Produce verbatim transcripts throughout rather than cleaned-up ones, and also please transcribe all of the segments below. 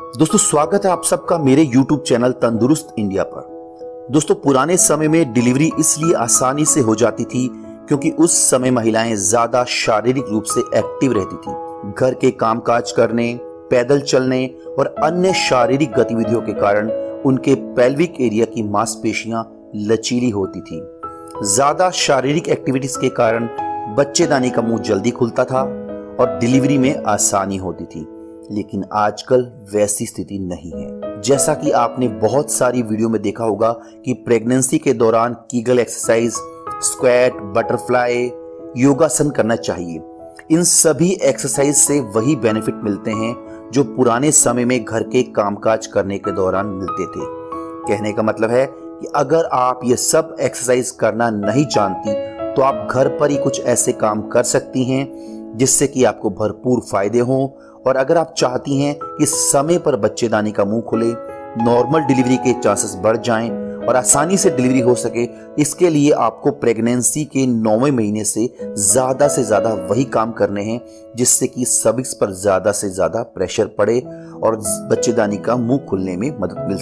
दोस्तों स्वागत है आप सबका मेरे यूट्यूब चैनल तंदुरुस्त इंडिया पर। दोस्तों पुराने समय में डिलीवरी इसलिए आसानी से हो जाती थी क्योंकि उस समय महिलाएं ज्यादा शारीरिक रूप से एक्टिव रहती थी। घर के कामकाज करने, पैदल चलने और अन्य शारीरिक गतिविधियों के कारण उनके पेल्विक एरिया की मांसपेशियां लचीली होती थी। ज्यादा शारीरिक एक्टिविटीज के कारण बच्चेदानी का मुंह जल्दी खुलता था और डिलीवरी में आसानी होती थी। लेकिन आजकल वैसी स्थिति नहीं है। जैसा कि आपने बहुत सारी वीडियो में देखा होगा कि प्रेगनेंसी के दौरान कीगल एक्सरसाइज, स्क्वैट, बटरफ्लाई, योगासन करना चाहिए। इन सभी एक्सरसाइज से वही बेनिफिट मिलते हैं जो पुराने समय में घर के कामकाज करने के दौरान मिलते थे। कहने का मतलब है कि अगर आप ये सब एक्सरसाइज करना नहीं जानती तो आप घर पर ही कुछ ऐसे काम कर सकती हैं जिससे कि आपको भरपूर फायदे हों। और अगर आप चाहती हैं कि समय पर बच्चेदानी का मुंह खुले, नॉर्मल डिलीवरी के चांसेस बढ़ जाएं और आसानी से डिलीवरी हो सके, इसके लिए आपको प्रेगनेंसी के नौवें महीने से ज्यादा से ज्यादा वही काम करने हैं जिससे कि सर्विक्स पर ज्यादा से ज्यादा प्रेशर पड़े और बच्चेदानी का मुंह खुलने में मदद मिल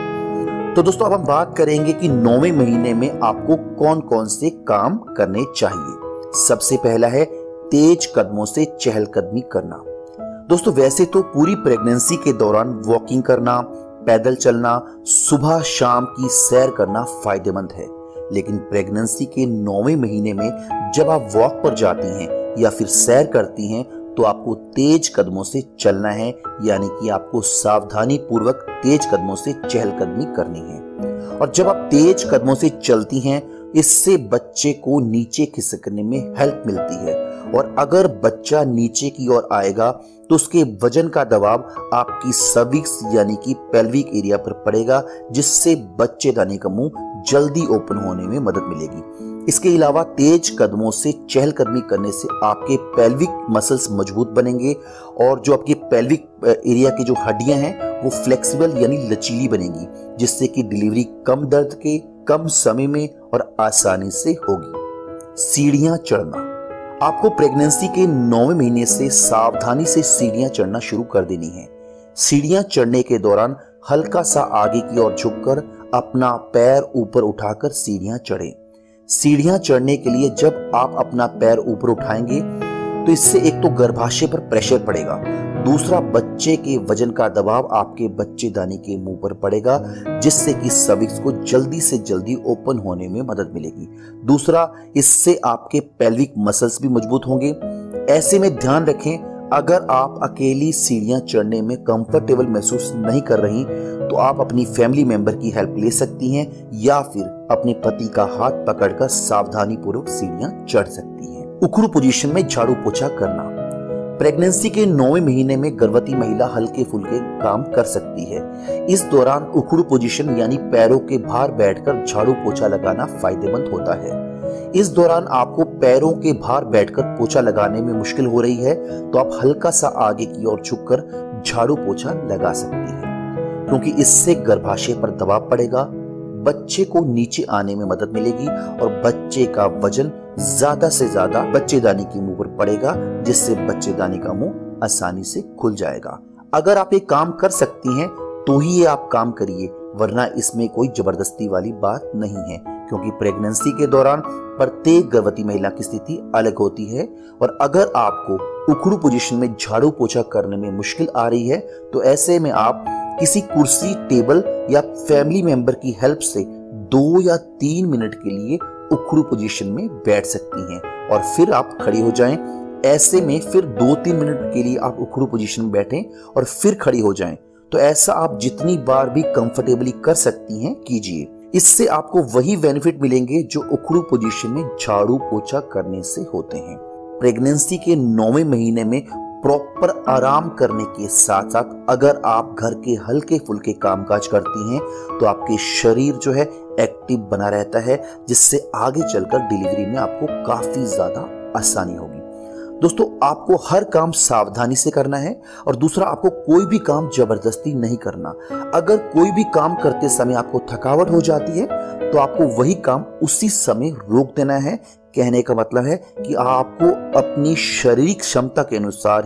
सके। तो दोस्तों अब हम बात करेंगे कि नौवें महीने में आपको कौन कौन से काम करने चाहिए। सबसे पहला है तेज कदमों से चहलकदमी करना। दोस्तों वैसे तो पूरी प्रेगनेंसी के दौरान वॉकिंग करना, पैदल चलना, सुबह शाम की सैर करना फायदेमंद है। लेकिन प्रेगनेंसी के नौवें महीने में जब आप वॉक पर जाती हैं या फिर सैर करती हैं तो आपको तेज कदमों से चलना है, यानी कि आपको सावधानी पूर्वक तेज कदमों से चहलकदमी करनी है। और जब आप तेज कदमों से चलती हैं इससे बच्चे को नीचे खिसकने में हेल्प मिलती है। और अगर बच्चा नीचे की ओर आएगा तो उसके वजन का दबाव आपकी सर्विक्स यानी कि पेल्विक एरिया पर पड़ेगा, जिससे बच्चेदानी का मुंह जल्दी ओपन होने में मदद मिलेगी। इसके अलावा तेज कदमों से चहलकदमी करने से आपके पेल्विक मसल्स मजबूत बनेंगे और जो आपकी पेल्विक एरिया की जो हड्डियां हैं वो फ्लेक्सिबल यानी लचीली बनेंगी, जिससे कि डिलीवरी कम दर्द के, कम समय में और आसानी से होगी। सीढ़ियां चढ़ना। आपको प्रेगनेंसी के नौवें महीने से सावधानी से सीढ़ियां चढ़ना शुरू कर देनी है। सीढ़ियां चढ़ने के दौरान हल्का सा आगे की ओर झुककर अपना पैर ऊपर उठाकर सीढ़ियां चढ़ें। सीढ़ियां चढ़ने के लिए जब आप अपना पैर ऊपर उठाएंगे तो इससे एक तो गर्भाशय पर प्रेशर पड़ेगा, दूसरा बच्चे के वजन का दबाव आपके बच्चेदानी के मुंह पर पड़ेगा, जिससे कि सर्विक्स को जल्दी से जल्दी ओपन होने में मदद मिलेगी। दूसरा, इससे आपके पेल्विक मसल्स भी मजबूत होंगे। ऐसे में ध्यान रखें, अगर आप अकेली सीढ़ियां चढ़ने में कंफर्टेबल महसूस नहीं कर रही तो आप अपनी फैमिली मेंबर की हेल्प ले सकती हैं या फिर अपने पति का हाथ पकड़कर सावधानी पूर्वक सीढ़ियां चढ़ सकती हैं। उखड़ू पोजीशन में झाड़ू पोछा करना। प्रेगनेंसी के नौवें महीने में गर्भवती महिला हल्के फुल्के काम कर सकती है। इस दौरान उखड़ू पोजीशन यानी पैरों के भार बैठकर झाड़ू पोछा लगाना फायदेमंद होता है। इस दौरान आपको पैरों के भार बैठकर पोछा लगाने में मुश्किल हो रही है तो आप हल्का सा आगे की ओर झुककर झाड़ू पोछा लगा सकती हैं, क्योंकि इससे गर्भाशय पर दबाव पड़ेगा, बच्चे को नीचे आने में मदद मिलेगी और बच्चे का वजन ज्यादा से ज्यादा बच्चेदानी के मुंह पर पड़ेगा, जिससे बच्चेदानी का मुंह आसानी से खुल जाएगा। अगर आप ये काम कर सकती हैं तो ही ये आप काम करिए, वरना इसमें कोई जबरदस्ती वाली बात नहीं है, क्योंकि प्रेगनेंसी के दौरान प्रत्येक गर्भवती महिला की स्थिति अलग होती है। और अगर आपको उखड़ू पोजीशन में झाड़ू पोछा करने में मुश्किल आ रही है तो ऐसे में आप किसी कुर्सी, टेबल या फैमिली मेंबर की हेल्प से दो या तीन मिनट के लिए उखड़ू पोजीशन में बैठ सकती हैं और फिर आप खड़ी हो जाएं। ऐसे में फिर दो तीन मिनट के लिए आप उखड़ू पोजीशन में बैठें और फिर खड़ी हो जाएं। तो ऐसा आप जितनी बार भी कंफर्टेबली कर सकती हैं कीजिए। इससे आपको वही बेनिफिट मिलेंगे जो उखड़ू पोजीशन में झाड़ू पोछा करने से होते हैं। प्रेगनेंसी के नौवें महीने में प्रॉपर आराम करने के साथ साथ अगर आप घर के हल्के फुल्के कामकाज करती हैं तो आपके शरीर जो है एक्टिव बना रहता है, जिससे आगे चलकर डिलीवरी में आपको काफी ज्यादा आसानी होगी। दोस्तों आपको हर काम सावधानी से करना है और दूसरा आपको कोई भी काम जबरदस्ती नहीं करना। अगर कोई भी काम करते समय आपको थकावट हो जाती है तो आपको वही काम उसी समय रोक देना है। कहने का मतलब है कि आपको अपनी शारीरिक क्षमता के अनुसार ही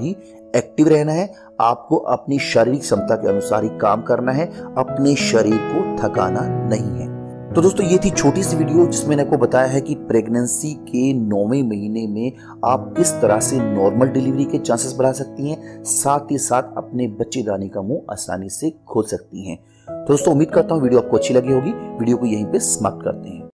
एक्टिव रहना है, आपको अपनी शारीरिक क्षमता के अनुसार ही काम करना है, अपने शरीर को थकाना नहीं है। तो दोस्तों ये थी छोटी सी वीडियो जिसमें मैंने आपको बताया है कि प्रेगनेंसी के नौवें महीने में आप किस तरह से नॉर्मल डिलीवरी के चांसेस बढ़ा सकती हैं, साथ ही साथ अपने बच्चेदानी का मुंह आसानी से खोल सकती हैं। तो दोस्तों उम्मीद करता हूँ वीडियो आपको अच्छी लगी होगी। वीडियो को यहीं पे समाप्त करते हैं।